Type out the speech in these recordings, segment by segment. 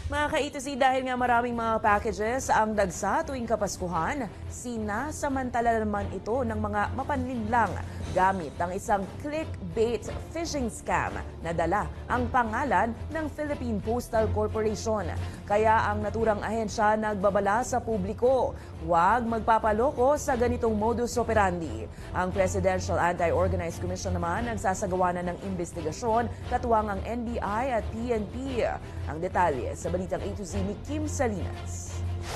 Mga ka-E2C, dahil nga maraming mga packages ang dagsa tuwing Kapaskuhan, sinasamantala naman ito ng mga mapanlinlang gamit ang isang clickbait phishing scam na dala ang pangalan ng Philippine Postal Corporation. Kaya ang naturang ahensya nagbabala sa publiko, huwag magpapaloko sa ganitong modus operandi. Ang Presidential Anti-Organized Commission naman nagsasagawa na ng investigasyon, katuwang ang NBI at PNP. Ang detalye sa balitang A to Z ni Kim Salinas.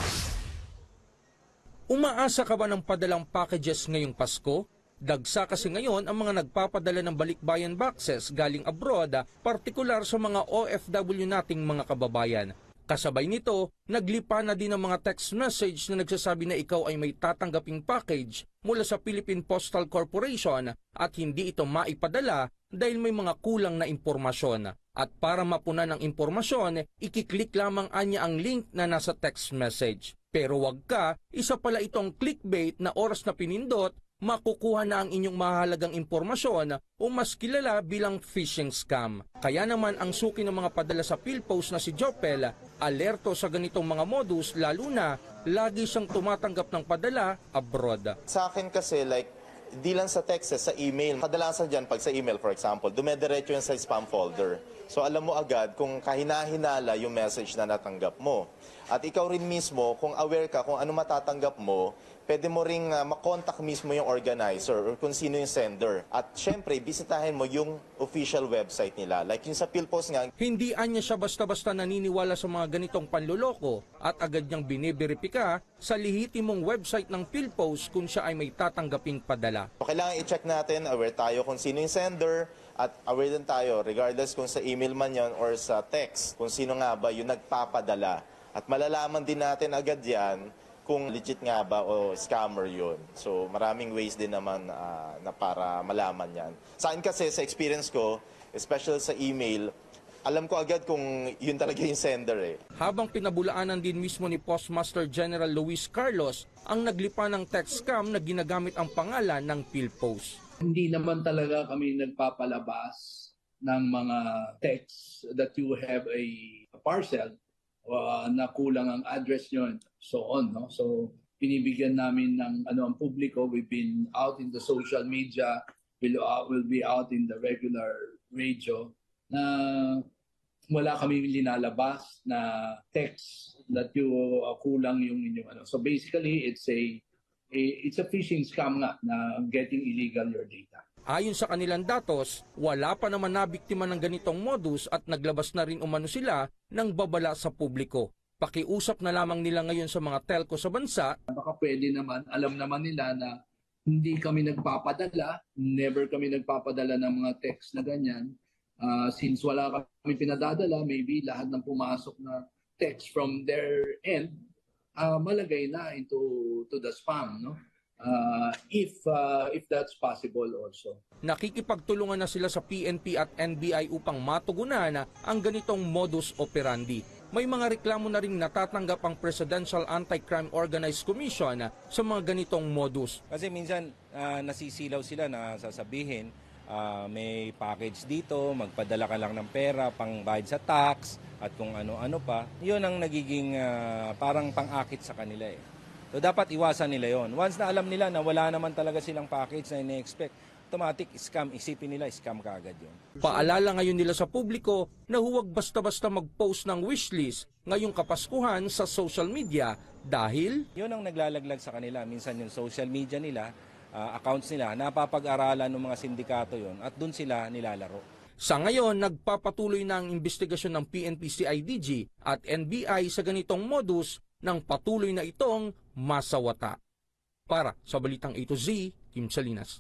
Umaasa ka ba ng padalang packages ngayong Pasko? Dagsa kasi ngayon ang mga nagpapadala ng balikbayan boxes galing abroad, partikular sa mga OFW nating mga kababayan. Kasabay nito, naglipa na din ang mga text message na nagsasabi na ikaw ay may tatanggaping package mula sa Philippine Postal Corporation at hindi ito maipadala dahil may mga kulang na impormasyon. At para mapunan ang impormasyon, ikiklik lamang anya ang link na nasa text message. Pero wag ka, isa pala itong clickbait na oras na pinindot, makukuha na ang inyong mahalagang impormasyon o mas kilala bilang phishing scam. Kaya naman ang suki ng mga padala sa PhilPost na si Jopel, alerto sa ganitong mga modus lalo na lagi siyang tumatanggap ng padala abroad. Sa akin kasi di lang sa text, sa email. Kadalasan dyan, pag sa email for example, dumediretso yan sa spam folder. So alam mo agad kung kahina-hinala yung message na natanggap mo. At ikaw rin mismo, kung aware ka kung ano matatanggap mo, pwede mo ring makontak mismo yung organizer or kung sino yung sender. At syempre, bisitahin mo yung official website nila. Like yung sa PhilPost nga. Hindi anya siya basta-basta naniniwala sa mga ganitong panloloko at agad niyang biniberipika sa lihitimong website ng PhilPost kung siya ay may tatanggaping padala. Kailangan i-check natin, aware tayo kung sino yung sender at aware din tayo regardless kung sa email man yan or sa text, kung sino nga ba yung nagpapadala. At malalaman din natin agad yan kung legit nga ba o scammer yun. So maraming ways din naman na para malaman yan. Sa akin kasi, sa experience ko, especially sa email, alam ko agad kung yun talaga yung sender . Habang pinabulaanan din mismo ni Postmaster General Luis Carlos ang naglipa ng text scam na ginagamit ang pangalan ng PhilPost. Hindi naman talaga kami nagpapalabas ng mga texts that you have a parcel na kulang ang address nyo and so on. No? So pinibigyan namin ng ang publiko. We've been out in the social media, we'll be out in the regular radio na wala kami linalabas na text that you kulang yung inyong . So basically it's a phishing scam nga na getting illegal your data. Ayon sa kanilang datos, wala pa naman nabiktima ng ganitong modus at naglabas na rin umano sila ng babala sa publiko. Pakiusap na lamang nila ngayon sa mga telco sa bansa. Baka pwede naman, alam naman nila na hindi kami nagpapadala, never kami nagpapadala ng mga text na ganyan. Since wala kami pinadadala, maybe lahat ng pumasok na text from their end, malagay na into the spam, no? If that's possible also. Nakikipagtulungan na sila sa PNP at NBI upang matugunan ang ganitong modus operandi. May mga reklamo na rin natatanggap ang Presidential Anti-Crime Organized Commission sa mga ganitong modus. Kasi minsan nasisilaw sila na sasabihin, may package dito, magpadala ka lang ng pera, pangbayad sa tax at kung ano-ano pa. Yun ang nagiging parang pang-akit sa kanila . So dapat iwasan nila yon. Once na alam nila na wala naman talaga silang package na ine-expect, automatic scam, isipin nila scam kaagad yun. Paalala ngayon nila sa publiko na huwag basta-basta mag-post ng wishlist ngayong Kapaskuhan sa social media dahil yun ang naglalaglag sa kanila. Minsan yung social media nila, accounts nila, napapag-aralan ng mga sindikato yon at dun sila nilalaro. Sa ngayon, nagpapatuloy na ang investigasyon ng PNP-CIDG at NBI sa ganitong modus nang patuloy na itong masawata. Para sa Balitang A to Z, Kim Salinas.